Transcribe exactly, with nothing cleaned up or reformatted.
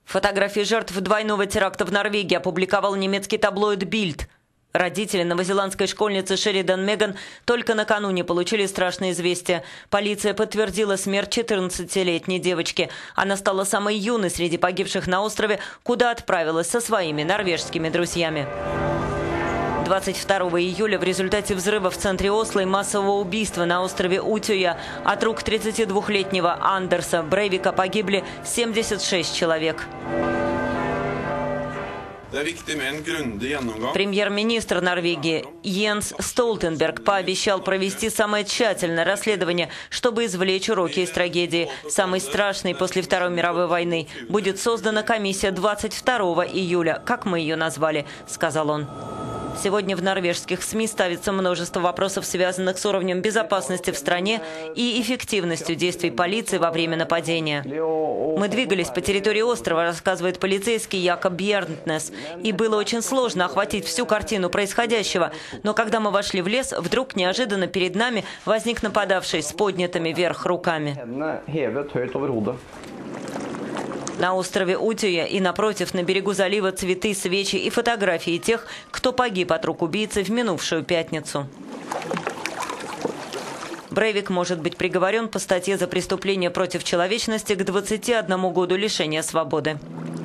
Фотографии жертв двойного теракта в Норвегии опубликовал немецкий таблоид «Бильд». Родители новозеландской школьницы Шеридан Меган только накануне получили страшное известие. Полиция подтвердила смерть четырнадцатилетней девочки. Она стала самой юной среди погибших на острове, куда отправилась со своими норвежскими друзьями. двадцать второго июля в результате взрыва в центре Осло и массового убийства на острове Утøя от рук тридцатидвухлетнего Андерса Брейвика погибли семьдесят шесть человек. Премьер-министр Норвегии Йенс Столтенберг пообещал провести самое тщательное расследование, чтобы извлечь уроки из трагедии, самой страшной после Второй мировой войны. Будет создана комиссия двадцать второго июля, как мы ее назвали, сказал он. Сегодня в норвежских СМИ ставится множество вопросов, связанных с уровнем безопасности в стране и эффективностью действий полиции во время нападения. «Мы двигались по территории острова», рассказывает полицейский Якоб Бьернтнес, «и было очень сложно охватить всю картину происходящего. Но когда мы вошли в лес, вдруг неожиданно перед нами возник нападавший с поднятыми вверх руками». На острове Утøя и напротив, на берегу залива, цветы, свечи и фотографии тех, кто погиб от рук убийцы в минувшую пятницу. Брейвик может быть приговорен по статье за преступление против человечности к двадцати одному году лишения свободы.